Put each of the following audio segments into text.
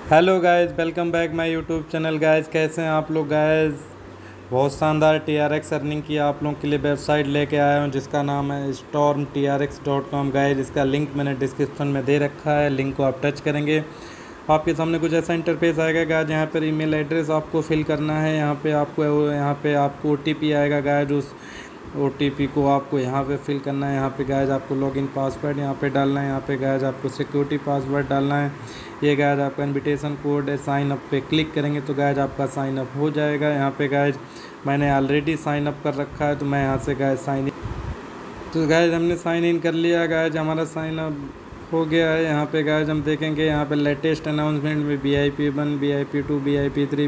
Hello guys, welcome back my YouTube channel. Guys कैसे हैं आप लोग? गाइस बहुत शानदार TRX अर्निंग की आप लोगों के लिए वेबसाइट लेके आया हूं जिसका नाम है stormtrx.com। गाइस इसका लिंक मैंने डिस्क्रिप्शन में दे रखा है, लिंक को आप टच करेंगे आपके सामने कुछ ऐसा इंटरफेस आएगा। गाइस यहाँ पर ईमेल एड्रेस आपको फिल करना है। यहाँ पे आपको OTP आएगा। गाइस उस OTP को आपको यहाँ पे फिल करना है। यहाँ पे गाइस आपको लॉगिन पासवर्ड यहाँ पे डालना है। यहाँ पे गाइस आपको सिक्योरिटी पासवर्ड डालना है। ये गाइस आपका इनविटेशन कोड है। साइन अप पे क्लिक करेंगे तो गाइस आपका साइन अप हो जाएगा। यहाँ पे गाइस मैंने ऑलरेडी साइन अप कर रखा है तो मैं यहाँ से गाइस साइन इन, तो गाइस हमने साइन इन कर लिया। गाइस हमारा साइन अप हो गया है। यहाँ पे गाइस हम देखेंगे यहाँ पे लेटेस्ट अनाउंसमेंट में VIP1, VIP2, VIP3,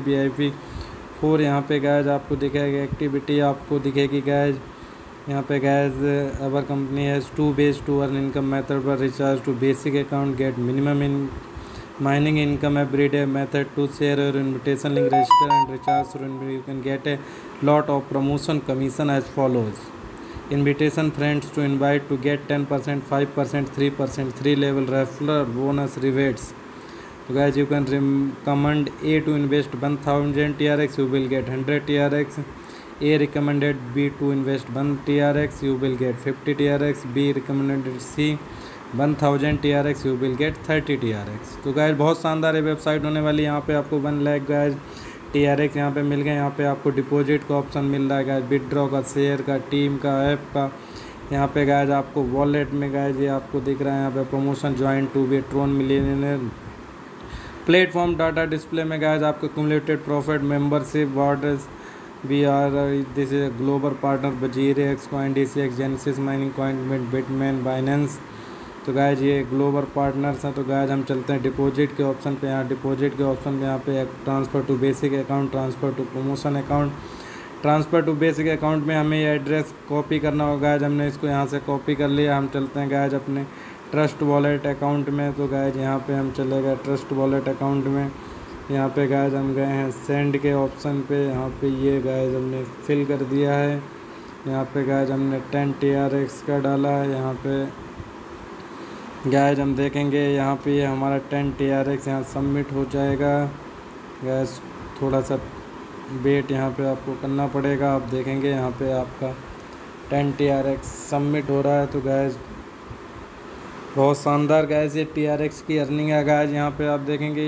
VIP4 यहाँ पे गाइस आपको दिखेगा। एक्टिविटी आपको दिखेगी गाइस। यहाँ पे guys our company has 2 ways to earn income method पर recharge to basic account get minimum in mining income every day method to share your invitation link, register and recharge through you can get a lot of promotion commission as follows: invitation friends to invite to get 10%, 5%, 3%, 3 level referral bonus rebates. So guys you can recommend A to invest 1000 TRX, you will get 100 TRX. A recommended B to invest 1 TRX, you will get 50 TRX. B recommended C 1000 TRX, you will get 30 TRX। तो guys बहुत शानदार है website होने वाली। यहाँ पे आपको 1 lakh guys TRX यहाँ पे मिल गए। यहाँ पे आपको डिपॉजिट का ऑप्शन मिल रहा है गाइस, विड्रॉ का, शेयर का, टीम का, ऐप का। यहाँ पे गाइस आपको वॉलेट में गाइस ये आपको दिख रहा है। यहाँ पे promotion join to be Tron millionaire platform data display में गाइस आपको cumulated profit membership rewards we are this is global partner WazirX coin DCX Genesis mining coin Bitmain Binance. तो गाइस ये ग्लोबल पार्टनर्स हैं। तो guys हम चलते हैं deposit के ऑप्शन पे। यहाँ डिपॉजिट के ऑप्शन पे यहाँ पे transfer to basic account, transfer to promotion account. Transfer to basic account में हमें ये एड्रेस कॉपी करना होगा। गाइस हमने इसको यहाँ से कॉपी कर लिया। हम चलते हैं गाइस अपने ट्रस्ट वॉलेट अकाउंट में। तो गाइस यहाँ पे हम चले गए ट्रस्ट वॉलेट अकाउंट में। यहाँ पे गाइस हम गए हैं सेंड के ऑप्शन पे। यहाँ पे ये गाइस हमने फिल कर दिया है। यहाँ पे गाइस हमने 10 TRX का डाला है। यहाँ पे गाइस हम देखेंगे यहाँ पे ये हमारा 10 TRX यहाँ सबमिट हो जाएगा। गाइस थोड़ा सा वेट यहाँ पे आपको करना पड़ेगा। आप देखेंगे यहाँ पे आपका 10 TRX सबमिट हो रहा है। तो गाइस बहुत शानदार गाइस ये TRX की अर्निंग है। गाइस यहाँ पे आप देखेंगे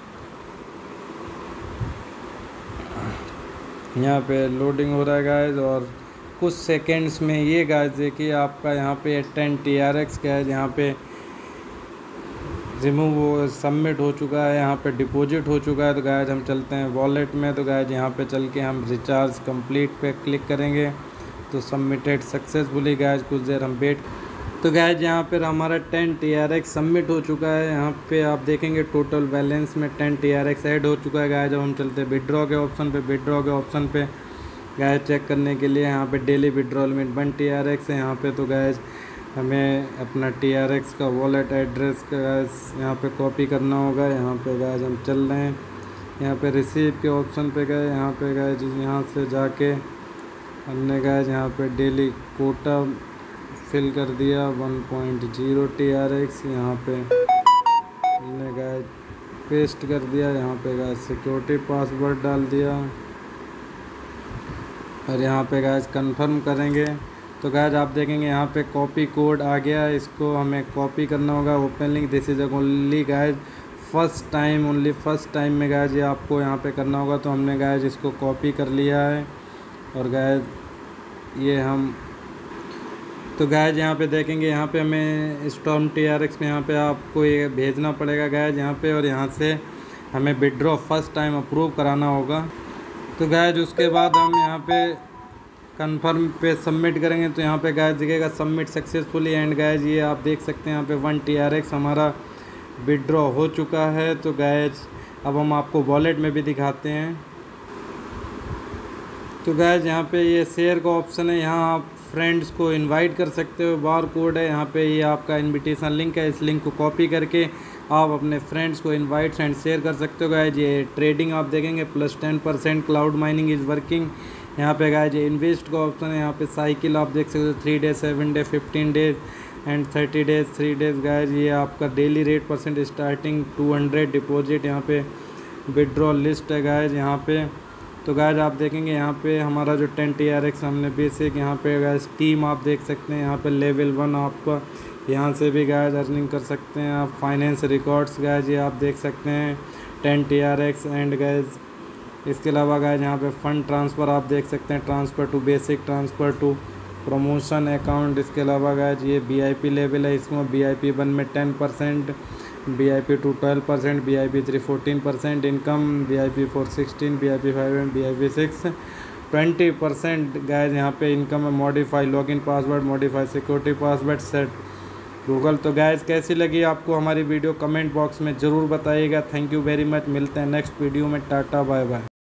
यहाँ पे लोडिंग हो रहा है गाइस और कुछ सेकेंड्स में ये गाइस देखिए आपका यहाँ पे 10 TRX गाइस यहाँ पे रिमूव वो सबमिट हो चुका है। यहाँ पे डिपॉजिट हो चुका है। तो गाइस हम चलते हैं वॉलेट में। तो गाइस यहाँ पे चल के हम रिचार्ज कंप्लीट पे क्लिक करेंगे तो सबमिटेड सक्सेसफुली। गाइस कुछ देर हम वेट। तो गाइस यहाँ पर हमारा 10 TRX सबमिट हो चुका है। यहाँ पे आप देखेंगे टोटल बैलेंस में 10 TRX ऐड हो चुका है। गाइस जब हम चलते हैं विड्रॉ के ऑप्शन पे, विड्रॉ के ऑप्शन पे गाइस चेक करने के लिए यहाँ पे डेली विड्रॉ लिमिट 1 TRX है यहाँ पे। तो गाइस हमें अपना TRX का वॉलेट एड्रेस का यहाँ पे कॉपी करना होगा। यहाँ पे गाइस हम चल रहे हैं। यहाँ पे रिसीव के ऑप्शन पे गए। यहाँ पे गाइस यहाँ से जाके हमने गाइस यहाँ पे डेली कोटा फिल कर दिया 1.0 TRX। यहाँ पे हमने गाइस पेस्ट कर दिया। यहाँ पे गाइस सिक्योरिटी पासवर्ड डाल दिया और यहाँ पे गाइस कंफर्म करेंगे। तो गाइस आप देखेंगे यहाँ पे कॉपी कोड आ गया। इसको हमें कॉपी करना होगा। Open link this is only guys first time, only first time में गाइस ये आपको यहाँ पे करना होगा। तो हमने गाइस इसको कॉपी कर लिया है और गाइस ये हम तो गाइस यहाँ पे देखेंगे यहाँ पे हमें स्टॉर्म TRX में यहाँ पे आपको ये भेजना पड़ेगा गाइस यहाँ पे और यहाँ से हमें विड्रॉ फर्स्ट टाइम अप्रूव कराना होगा। तो गाइस उसके बाद हम यहाँ पे कन्फर्म पे सबमिट करेंगे। तो यहाँ पे गाइस दिखेगा सबमिट सक्सेसफुली एंड गाइस ये आप देख सकते हैं यहाँ पे 1 TRX हमारा विड्रॉ हो चुका है। तो गाइस अब हम आपको वॉलेट में भी दिखाते हैं। तो गाइस यहाँ पे ये शेयर का ऑप्शन है। यहाँ आप फ्रेंड्स को इनवाइट कर सकते हो। बार कोड है यहाँ पे, ये आपका इनविटेशन लिंक है। इस लिंक को कॉपी करके आप अपने फ्रेंड्स को इनवाइट एंड शेयर कर सकते हो। गाइस ये ट्रेडिंग आप देखेंगे +10% क्लाउड माइनिंग इज़ वर्किंग। यहाँ पे गाइस ये इन्वेस्ट का ऑप्शन है। यहाँ पे साइकिल आप देख सकते हो 3 day, 7 day, 15 days and 30 days 3 days guys. ये आपका daily rate percent starting 200 deposit. यहाँ पे विड्रॉल लिस्ट है गाइज यहाँ पे। तो गाइज आप देखेंगे यहाँ पे हमारा जो 10 TRX हमने बेसिक यहाँ पे गाइज टीम आप देख सकते हैं। यहाँ पे लेवल 1 आपका यहाँ से भी गाइज अर्निंग कर सकते हैं आप। फाइनेंस रिकॉर्ड्स गाइज ये आप देख सकते हैं 10 TRX। एंड गाइज इसके अलावा गाइज यहाँ पे फंड ट्रांसफ़र आप देख सकते हैं, transfer to basic, transfer to promotion account. इसके अलावा गाइज ये VIP लेवल है, इसमें VIP 1 में 10%, VIP 2 12%, VIP 3 14% income, VIP 4 16, VIP 5 and VIP 6 20% guys यहाँ पे इनकम है। Modify login password, modify security password, set Google. तो गाइज कैसी लगी आपको हमारी वीडियो कमेंट बॉक्स में ज़रूर बताइएगा। Thank you very much. मिलते हैं नेक्स्ट वीडियो में। Tata bye bye.